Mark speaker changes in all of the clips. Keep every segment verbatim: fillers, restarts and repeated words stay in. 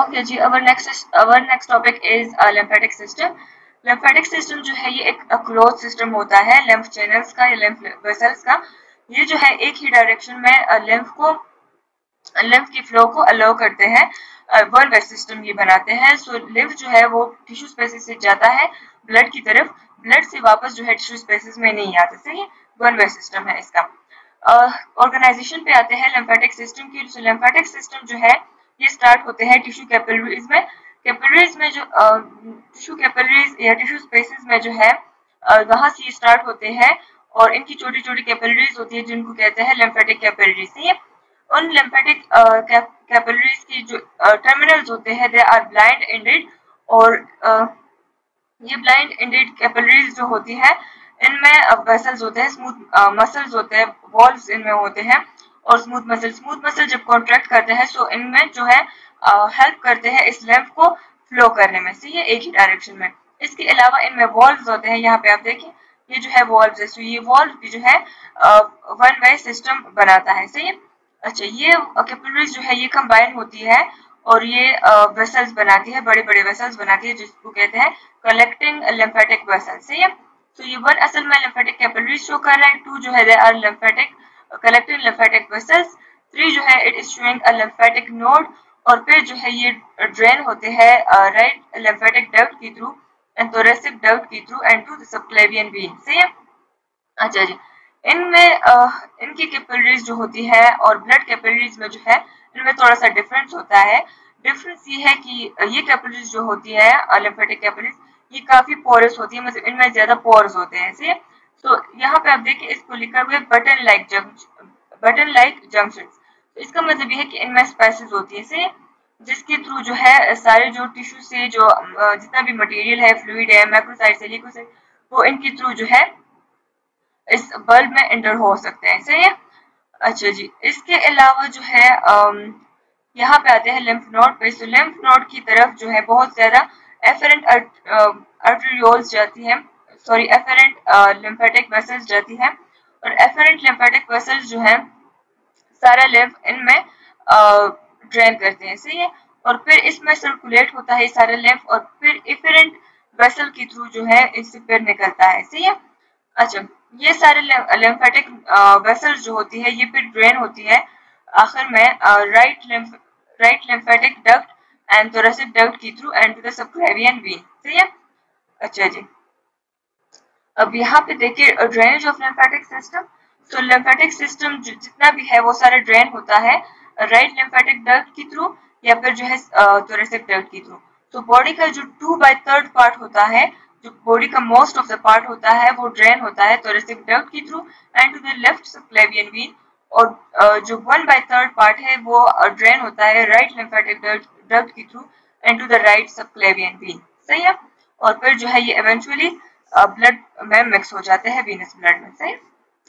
Speaker 1: Okay जी, our next our next topic is lymphatic system. Lymphatic system जो है ये एक क्लोज सिस्टम होता है लिम्फ चैनल्स का या लिम्फ वेसल्स का। ये जो है एक ही डायरेक्शन में लिम्फ को लिम्फ की फ्लो को अलाउ करते हैं, वन वे सिस्टम ये बनाते हैं। सो so, लिम्फ जो है वो टिश्यू स्पेसिस से जाता है ब्लड की तरफ, ब्लड से वापस जो है टिश्यू स्पेसिस में नहीं आता। सही है, वन वे सिस्टम है इसका। ऑर्गेनाइजेशन uh, पे आते हैं लिम्फेटिक सिस्टम की। so, लिम्फेटिक सिस्टम जो है ये स्टार्ट होते हैं टिश्यू कैपिलरीज में। कैपिलरीज में जो टिश्यू कैपिलरीज या टिश्यू स्पेसिस में जो है uh, वहां से ये स्टार्ट होते हैं और इनकी छोटी छोटी कैपिलरीज होती है जिनको कहते हैं लिम्फेटिक कैपिलरीज। सही है, उन लिम्फेटिक कैपिलरीज की जो टर्मिनल्स uh, होते हैं दे आर ब्लाइंड एंडेड, और uh, ये ब्लाइंड एंडेड कैपिलरीज जो होती है इनमें वेसल्स होते हैं, स्मूथ मसल्स होते हैं, वॉल्व्स इनमें होते हैं और स्मूथ मसल स्मूथ मसल जब कॉन्ट्रैक्ट करते हैं सो इनमें जो है हेल्प uh, करते हैं इस लिम्फ को फ्लो करने में। सही है, एक ही डायरेक्शन में। इसके अलावा इनमें वॉल्व्स होते हैं, यहाँ पे आप देखिए ये जो है वॉल्व्स है। सो ये वॉल्व भी जो है वन वे सिस्टम बनाता है। सही है, अच्छा ये कैपिलरीज जो है ये कंबाइन होती है और ये वेसल्स uh, बनाती है, बड़े बड़े वेसल्स बनाती है जिसको कहते हैं कलेक्टिंग लिम्फेटिक वेसल्स। सही है, तो ये वन असल में लिम्फेटिक कैपिलरीज शो कर रहा है, टू जो है they are lymphatic collecting lymphatic vessels, three जो है it is showing a lymphatic node, और फिर जो है ये ड्रेन होते हैं राइट लिम्फेटिक डक्ट के थ्रू एंड थोरेसिक डक्ट के through and to the subclavian vein. सही है, अच्छा जी, इनमें इनकी कैपिलरीज जो होती है और ब्लड कैपिलरीज में जो है इनमें थोड़ा सा डिफरेंस होता है। डिफरेंस ये है कि ये कैपिलरीज जो होती है लिम्फेटिक कैपिलरीज ये काफी पोरस होती है, मतलब इनमें ज्यादा पोर्स होते हैं। ऐसे तो यहाँ पे आप देखिए इसको लिखा हुआ है button like button like junction. तो इसका मतलब ये है कि इनमें स्पेसेस होती है से जिसके थ्रू जो है सारे जो टिश्यू से जो जितना भी मटेरियल है, फ्लूइड है, मैक्रोसाइट से ल्यूकोसाइट, वो इनके थ्रू जो है इस बल्ब में एंटर हो सकते हैं। सही है, अच्छा जी, इसके अलावा जो है यहाँ पे आते हैं लिम्फ नोड पे। तो लिम्फ नोड की तरफ जो है बहुत ज्यादा एफरेंट आर्टेरियोल्स जाती है, सॉरी एफरेंट लिम्फेटिक वेसल्स जाती है, और एफरेंट लिम्फेटिक वेसल्स जो है सारा लिम्फ इनमें ड्रेन करते हैं। सही है, और फिर इसमें सर्कुलेट होता है सारा लिम्फ और फिर एफरेंट वेसल के थ्रू जो है इससे फिर निकलता है। सही है, अच्छा ये सारे लिम्फेटिक वेसल्स जो होती है ये फिर ड्रेन होती है आखिर में right lymph right lymphatic duct and thoracic duct के through and to the subclavian vein. सही है, अच्छा जी, अब यहाँ पे देखिए ड्रेनेज ऑफ लिम्फेटिक सिस्टम। तो लिम्फेटिक सिस्टम जितना भी है वो सारा ड्रेन होता है राइट लिम्फेटिक डक्ट के थ्रू या फिर जो है थोरेसिक डक्ट के थ्रू। तो बॉडी का जो टू बाई थर्ड पार्ट होता है, जो बॉडी का मोस्ट ऑफ द पार्ट होता है वो ड्रेन होता है थोरेसिक डक्ट के through and to the left subclavian vein, और जो वन बाई थर्ड पार्ट है वो ड्रेन होता है राइट लिम्फेटिक डक्ट के through and to the right subclavian vein. सही है, और फिर जो है ये इवेंचुअली ब्लड में मिक्स हो जाते हैं वीनस ब्लड में। सही,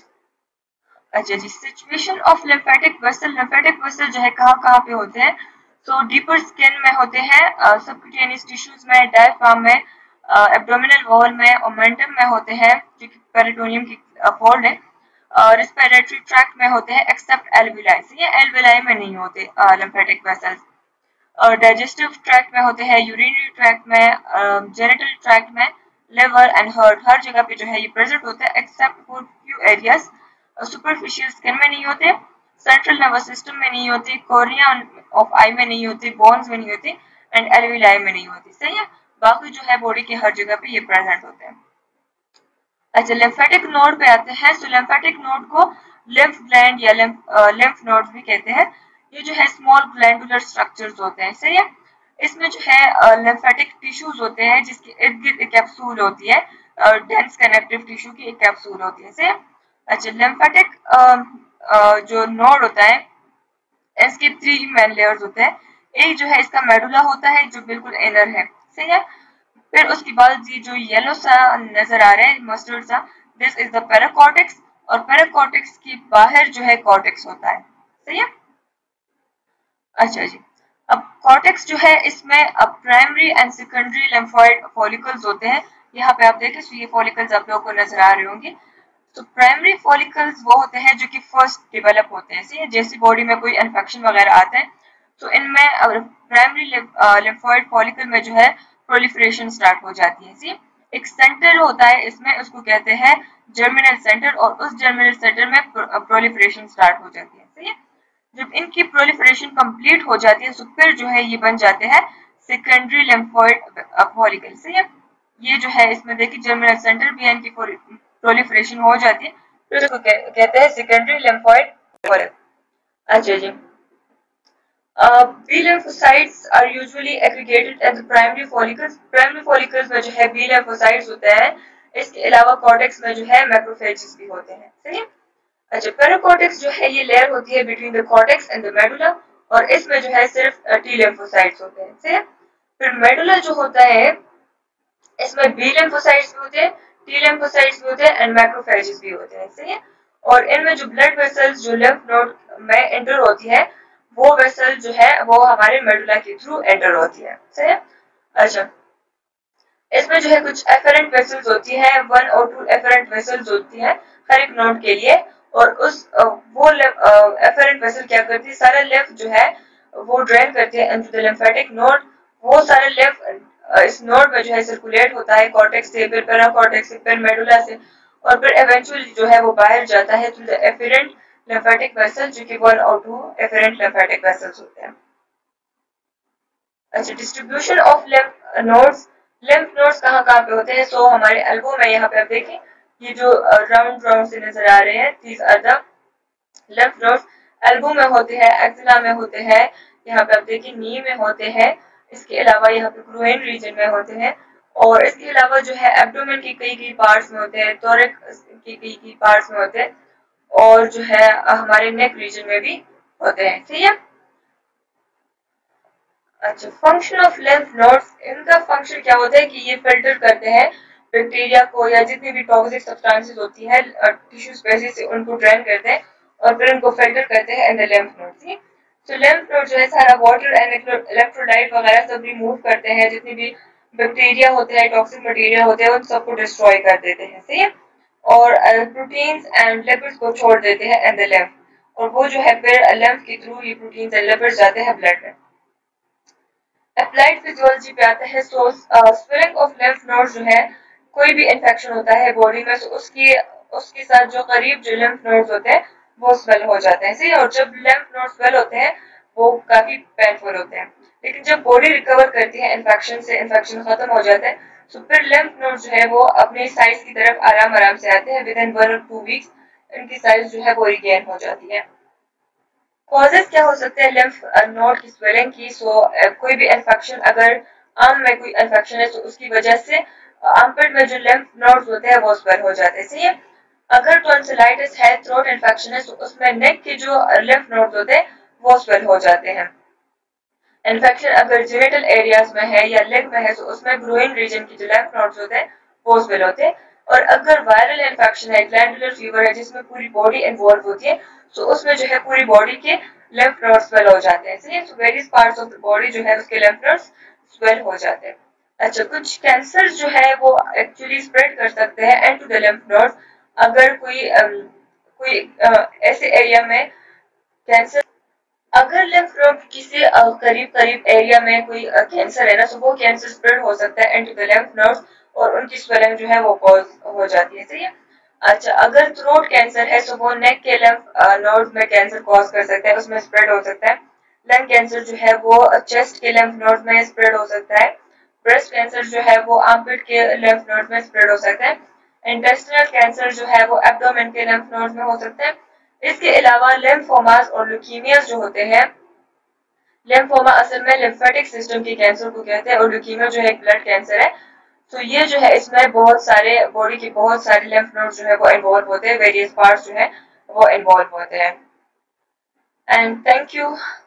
Speaker 1: अच्छा जी, situation of lymphatic vessel. Lymphatic vessel जो है कहाँ कहाँ पे होते हैं? सो डीपर स्किन में होते हैं, सबक्यूटेनियस टिश्यूज में, डायफ्राम में, एब्डोमिनल वॉल में, ओमेंटम में होते हैं जो कि पेरिटोनियम की फोल्ड है, रेस्पिरेटरी ट्रैक्ट में होते हैं एक्सेप्ट एल्विलाई। ये एल्विलाई में नहीं होते लिम्फेटिक वेसल्स, और डाइजेस्टिव ट्रैक्ट में होते हैं, यूरिनरी ट्रैक्ट में, जेनिटल ट्रैक्ट में, लिवर एंड हार्ट, हर जगह पे जो है ये प्रेजेंट होते हैं except for few areas. Superficial skin में नहीं होते, सेंट्रल नर्वस सिस्टम में नहीं होती, कोर्निया ऑफ आई में नहीं होती, बोन्स में नहीं होती एंड एल्विलाई में नहीं होती। सही है, बाकी जो है बॉडी के हर जगह पे ये प्रेजेंट होते हैं। अच्छा, लिम्फेटिक नोड पे आते हैं। सो लिम्फेटिक नोड को लिम्फ ग्लैंड या लिम्फ नोड्स भी कहते हैं। ये जो है स्मॉल ग्लैंडुलर स्ट्रक्चर्स होते हैं। सही है, इसमें जो है लिम्फेटिक टिश्यूज होते हैं जिसके इर्द गिर्द एक कैप्सूल होती है, डेंस कनेक्टिव टिश्यू की एक कैप्सूल होती है। सही है, अच्छा लिम्फेटिक जो नोड होता है इसके थ्री मेन लेयर्स होते हैं। एक जो है इसका मेडुला होता है जो बिल्कुल इनर है। सही है, फिर उसके बाद ये जो येलो सा नजर आ रहा है मस्टर्ड सा, दिस इज द पेराकॉर्टेक्स, और पेराकॉर्टेक्स के बाहर जो है कॉर्टेक्स होता है। सही है, अच्छा जी, अब कॉर्टेक्स जो है इसमें अब primary and secondary lymphoid follicles होते हैं। यहाँ पे आप देखें तो ये फॉलिकल्स आप लोगों को नजर आ रहे होंगे। तो प्राइमरी फॉलिकल्स वो होते हैं जो कि फर्स्ट डेवलप होते हैं। जैसे बॉडी में कोई इन्फेक्शन वगैरह आता है तो इनमें प्राइमरी लिम्फोइड फॉलिकल में जो है प्रोलिफरेशन स्टार्ट हो जाती है। सी एक सेंटर होता है इसमें, उसको कहते हैं जर्मिनल सेंटर, और उस जर्मिनल सेंटर में प्रोलिफरेशन स्टार्ट हो जाती है। सही है। जब इनकी प्रोलिफरेशन कंप्लीट हो जाती है तो फिर जो है ये बन जाते हैं सेकेंडरी लिम्फोइड फॉलिकल। सही है। ये जो है इसमें देखिए जर्मिनल सेंटर भी इनकी प्रोलिफरेशन हो जाती है, फिर उसको कहते हैं सेकेंडरी लिम्फोइड फॉलिकल। अच्छा जी। Uh, B lymphocytes are usually aggregated at the primary follicles. Primary follicles में जो है B lymphocytes होते हैं। इसके अलावा कॉर्टेक्स में जो है मैक्रोफेजेस भी होते हैं। सही है। अच्छा, पेराकॉर्टेक्स जो है ये लेयर होती है between the cortex and the medulla, और इसमें जो है सिर्फ T lymphocytes होते हैं। सही है। फिर मेडुला जो होता है इसमें B lymphocytes भी होते हैं, T lymphocytes भी होते हैं एंड मैक्रोफेजेस भी होते हैं। सही है। और इनमें जो ब्लड वेसल्स जो लिम्फ नोड में एंटर होती है वो वेसल जो है वो हमारे मेडुला के थ्रू एंटर होती है। सही है। अच्छा, इसमें जो है कुछ एफरेंट वेसल्स होती है, वन और टू एफरेंट वेसल्स होती है हर एक नोड के लिए, और उस वो एफरेंट वेसल क्या करती है, सारा लिम्फ जो है वो ड्रेन करती है इनटू द लिम्फेटिक नोड। वो सारा लिम्फ इस नोड में जो है सर्कुलेट होता है कॉर्टेक्स से, फिर पेराकॉर्टेक्स से, फिर मेडुला से, और फिर इवेंचुअली जो है वो बाहर जाता है through the efferent lymphatic vessels, जो कि वन और टू efferent lymphatic vessels होते हैं। अच्छा, distribution of lymph nodes, lymph nodes कहाँ कहाँ पे होते हैं? सो so, हमारे एल्बो में यहाँ पे आप देखें ये जो राउंड राउंड से नजर आ रहे हैं, these are the lymph nodes। Elbow में होते हैं, एक्सिला में होते हैं, यहाँ पे आप देखिए नी में होते हैं, इसके अलावा यहाँ पे ग्रोइन रीजन में होते हैं, और इसके अलावा जो है एब्डोमेन की कई कई पार्ट्स में होते हैं, थोरैक्स की कई कई पार्ट्स में होते हैं, और जो है हमारे नेक रीजन में भी होते हैं। ठीक है। अच्छा, फंक्शन ऑफ लिम्फ नोड्स, इनका फंक्शन क्या होता है कि ये फिल्टर करते हैं बैक्टीरिया को या जितनी भी टॉक्सिक सब्सटेंसेस होती है टिश्यू स्पेसिस से, उनको ड्रेन करते हैं और फिर उनको फिल्टर करते हैं इन द लिम्फ नोड्स। तो लिम्फ नोड जो है सारा वाटर एंड इलेक्ट्रोलाइट वगैरह सब रिमूव करते हैं, जितनी भी बैक्टीरिया होते हैं, टॉक्सिक मटेरियल होते हैं, उन सबको डिस्ट्रॉय कर देते हैं। सही है। और प्रोटीन्स एंड लिपिड्स को छोड़ देते हैं इन द लिम्फ, और वो जो है फिर लिम्फ के थ्रू ये प्रोटीन्स एंड लिपिड्स जाते हैं ब्लड में। अप्लाइड फिजियोलॉजी पे आता है। So swelling of lymph nodes जो है, कोई भी इन्फेक्शन होता है बॉडी में, तो उसकी उसके साथ जो करीब जो लिम्फ नोड्स होते हैं वो स्वेल हो जाते हैं। सही। और जब लिम्फ नोड्स स्वेल होते हैं वो काफी पेनफुल होते हैं, लेकिन जब बॉडी रिकवर करती है इन्फेक्शन से, इन्फेक्शन खत्म हो जाता है, तो फिर लिम्फ नोड जो है वो अपने साइज की तरफ आराम आराम से आते हैं। विद इन वन और टू वीक्स इनकी साइज जो है वो रिगेन हो जाती है। कॉजेस क्या हो सकते हैं लिम्फ नोड की स्वेलिंग की? सो so, कोई भी इन्फेक्शन, अगर आम में कोई इन्फेक्शन है तो उसकी वजह से आर्मपिट में जो लिम्फ नोड्स होते हैं वो स्वेल हो जाते हैं। सही है। अगर टॉन्सिलाइटिस है, थ्रोट इन्फेक्शन है, तो उसमें नेक के जो लिम्फ नोड्स होते हैं वो स्वेल हो जाते हैं। इन्फेक्शन अगर जेनिटल एरियाज में है या लेग में है तो उसमें ग्रोइन रीजन की जो लिम्फ नोड्स होते हैं वो स्वेल होते हैं। और अगर वायरल इन्फेक्शन है, ग्लैंडुलर फीवर है, जिसमें पूरी बॉडी इन्वॉल्व होती है, तो उसमें जो है पूरी बॉडी के लिम्फ नोड्स स्वेल हो जाते हैं। सही है। तो various parts of the body जो है उसके लिम्फ नोड्स स्वेल हो जाते हैं। अच्छा, कुछ कैंसर जो है वो एक्चुअली स्प्रेड कर सकते हैं इनटू द लिम्फ नोड्स। अगर कोई um, कोई uh, ऐसे एरिया में कैंसर, अगर लिम्फ नोड किसी करीब करीब एरिया में कोई कैंसर है ना, तो वो कैंसर स्प्रेड हो सकता है इनटू द लिम्फ नोड्स, और उनकी स्वेलिंग जो है वो कॉज हो जाती है। सही है। अच्छा, अगर थ्रोट कैंसर है तो वो नेक के लिम्फ नोड्स में कैंसर कॉज कर सकता है, उसमें स्प्रेड हो सकता है। लंग कैंसर जो है वो चेस्ट के लिम्फ नोड्स में स्प्रेड हो सकता है। ब्रेस्ट कैंसर जो है वो आर्मपिट के लिम्फ नोड्स में स्प्रेड हो सकता है। इंटेस्टिनल कैंसर जो है वो एब्डोमेन के लिम्फ नोड्स में हो सकता है। इसके अलावा लिम्फोमास और ल्यूकीमियाज जो होते हैं, लिम्फोमा असल में लिम्फेटिक सिस्टम के कैंसर को कहते हैं, और ल्यूकीमिया जो है एक ब्लड कैंसर है। तो ये जो है इसमें बहुत सारे बॉडी के बहुत सारे लिम्फ नोड जो है वो इन्वॉल्व होते हैं, वेरियस पार्ट्स जो है वो इन्वॉल्व होते हैं। And thank you.